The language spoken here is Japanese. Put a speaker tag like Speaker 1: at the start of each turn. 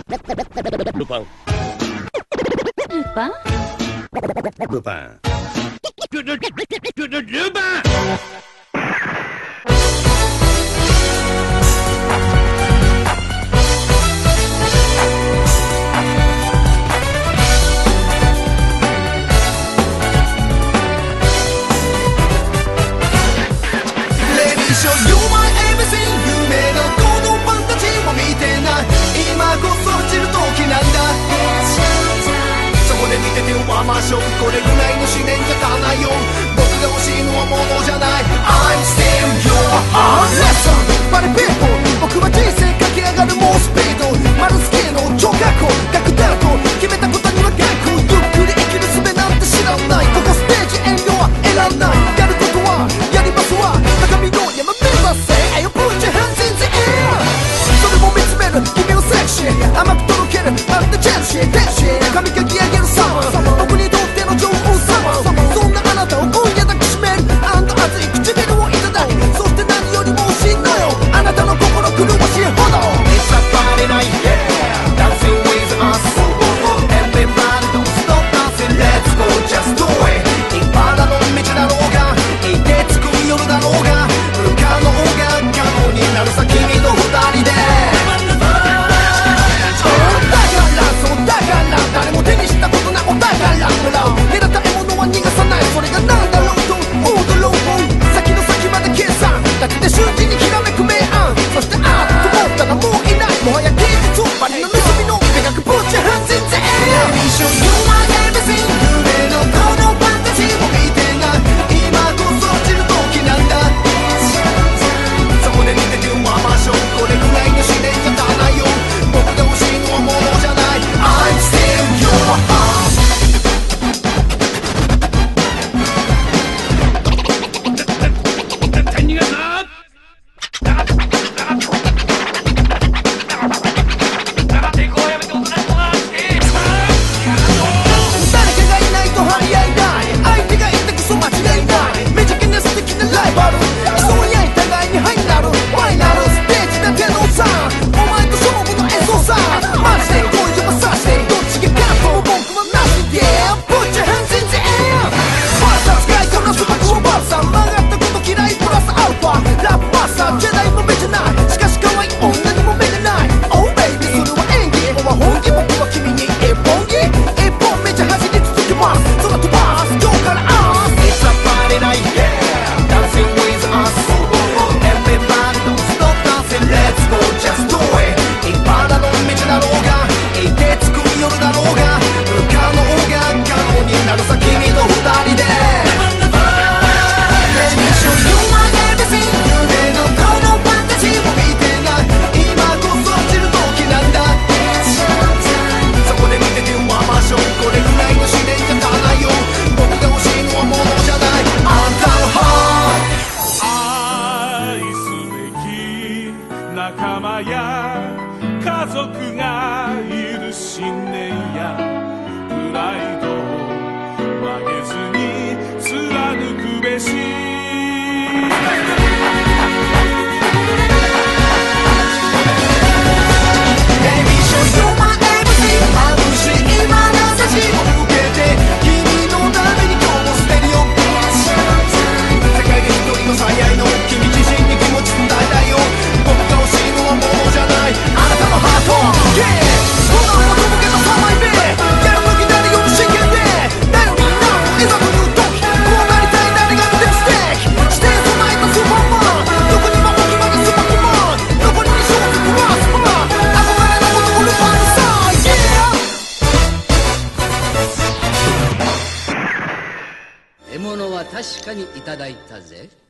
Speaker 1: ルパン。
Speaker 2: ルパン？
Speaker 1: ルパン。ルパン。
Speaker 3: これぐらいの試練じゃ足らないよ。僕が欲しいのは物じゃない。 I'm still your heart. Listen, body people. 僕は人生駆け上がる猛スピード。マルス系の超学校学だと決めたことには結構ゆっくり生きる術なんて知らない。ここステージ遠慮は選んない。やることはやりますわ。高みの山目指せ。Hey, put your hands in the air. それも見つめる君のセクシー甘くとろけるまるでジェルシー。髪かき上げるサマー。僕にとっての情報サマー。そんなあなたを今夜抱きしめる熱い唇をいただき、そして何よりも欲しいのよあなたの心狂わしいほど。 It's a party night, yeah, dancing with us. Everybody don't stop dancing, let's go, just do it. いっぱいの道だろうがいてつく夜だろうが不可能が可能になるさ君と二人で。誰も手にしたことないお宝狙った獲物は逃がさない。それがなんだろうと驚ろう。先の先まで計算だけで瞬時にひらめく明暗。そしてあっと思ったらもういない。もはや現実バリの盗みの手がくプッチャハンズインザエア。 Let me show you my everything. 夢のこのファンタジーを見てない今こそ落ちる時なんだ。そこで見ててまましょう。これぐらいの試練じゃ足らないよ。僕が欲しいのは物じゃない。 I'm still your heart.
Speaker 4: 仲間や家族がいる信念やプライドを曲げずに貫くべし。
Speaker 5: 獲物は確かにいただいたぜ。